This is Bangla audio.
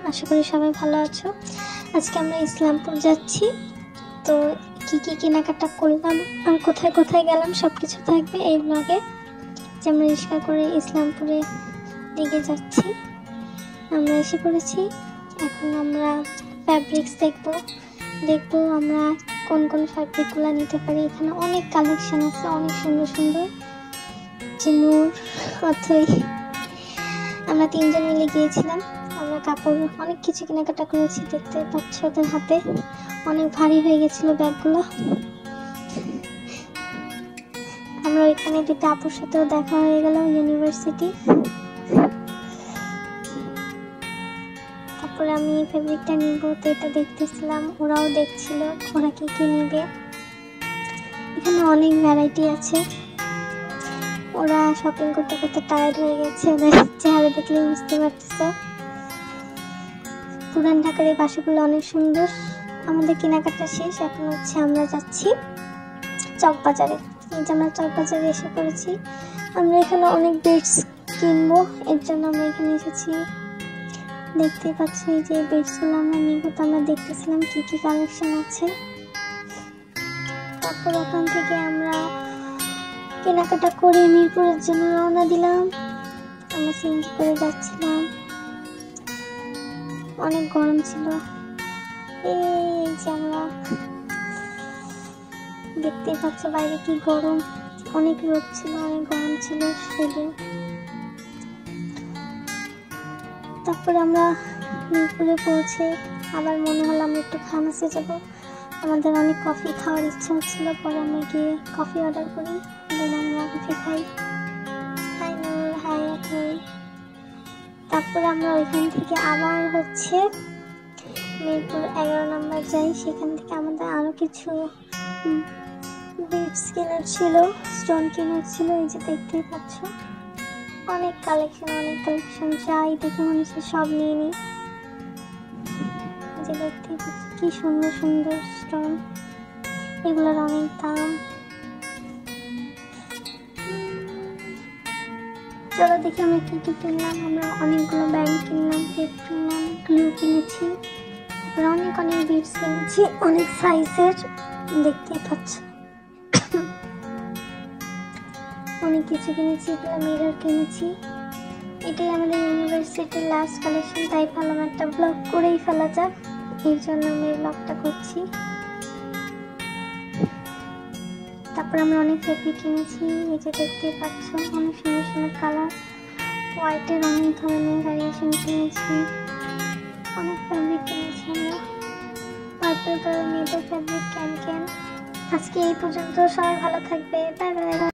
আশা করি সবাই ভালো আছো। আজকে আমরা ইসলামপুর যাচ্ছি। তো কি কি কেনাকাটা করলাম আর কোথায় কোথায় গেলাম সব কিছু থাকবে এই ব্লগে। যে আমরা রিক্সা করে ইসলামপুরে দিকে যাচ্ছি। আমরা এসে পড়েছি। এখন আমরা ফ্যাব্রিক্স দেখবো আমরা কোন কোন ফ্যাব্রিকগুলো নিতে পারি। এখানে অনেক কালেকশন আছে, অনেক সুন্দর সুন্দর। যে নূর অথই আমরা তিনজন মিলে গিয়েছিলাম। আমরা কাপড় অনেক কিছু কেনাকাটা করেছি, দেখতে পাচ্ছ ওদের হাতে অনেক ভারী হয়ে গেছিল ব্যাগগুলো। আমরা ওইখানে দুটো আপুর সাথেও দেখা হয়ে গেল ইউনিভার্সিটি। তারপরে আমি এই ফেব্রিকটা নিব, তো এটা দেখতেছিলাম, ওরাও দেখছিল ওরা কি কি নিবে। এখানে অনেক ভ্যারাইটি আছে। ওরা শপিং করতে করতে টায়ার্ড হয়ে গেছে, ওদের চেহারা দেখলে বুঝতে পারতেছে। পুরান ঢাকার এই বাসাগুলো অনেক সুন্দর। আমাদের কেনাকাটা শেষ, এখন হচ্ছে আমরা যাচ্ছি চকবাজারে। এই যে আমরা চকবাজারে এসে পড়েছি। আমরা এখানে অনেক বেডস কিনবো, এর জন্য আমরা এখানে এসেছি। দেখতে পাচ্ছি যে বেডসগুলো আমরা নিব, তো আমরা দেখতেছিলাম কি কি কালেকশন আছে। তারপর ওখান থেকে আমরা কেনাকাটা করে মিরপুরের জন্য রওনা দিলাম। আমরা সিএনজি করে যাচ্ছিলাম, অনেক গরম ছিল। এই যে আমরা দেখতে পাচ্ছ বাইরে কি গরম, অনেক রোদ ছিল, অনেক গরম ছিল সেদিন। তারপরে আমরা মিরপুরে পৌঁছে আবার মনে হলো আমরা একটু ফার্মেসি যাব। আমাদের অনেক কফি খাওয়ার ইচ্ছা হচ্ছিল, পরে আমরা গিয়ে কফি অর্ডার করি, আমরা কফি খাই। Hi Noor, hi Othoi. তারপরে আমরা ওইখান থেকে আবার হচ্ছে মিরপুর 11 নম্বর যাই। সেখান থেকে আমাদের আরো কিছু বিটস কেনার ছিল, স্টোন কেনার ছিল। এই যে দেখতেই পাচ্ছ অনেক কালেকশন যাই দেখে মনে হচ্ছে সব নিয়ে নিই। যে দেখতেই পাচ্ছ কি সুন্দর সুন্দর স্টোন, এগুলোর অনেক দাম। চলো দেখি আমরা কি কি কিনলাম। আমরা অনেকগুলো ব্যাগ কিনলাম, টেপ কিনলাম, গ্লু কিনেছি, অনেক বিটস কিনেছি, অনেক সাইজের। দেখতেই পাচ্ছ অনেক কিছু কিনেছি। এগুলো মিরর কিনেছি। এটাই আমাদের ইউনিভার্সিটির লাস্ট কালেকশন, তাই ভাবলাম একটা ব্লগ করেই ফেলা যাক, এর জন্য আমি এই ব্লগটা করছি। তারপর আমরা অনেক ফেব্রিক কিনেছি। এই যে দেখতেই পাচ্ছ অনেক সুন্দর সুন্দর কালার, হোয়াইটের অনেক ধরনের ভ্যারিয়েশন কিনেছি। অনেক ফেব্রিক কিনেছি আমরা, পার্পল কালার মেয়েদের ফেব্রিক ক্যান। আজকে এই পর্যন্ত, সবাই ভালো থাকবে, বাই বাই।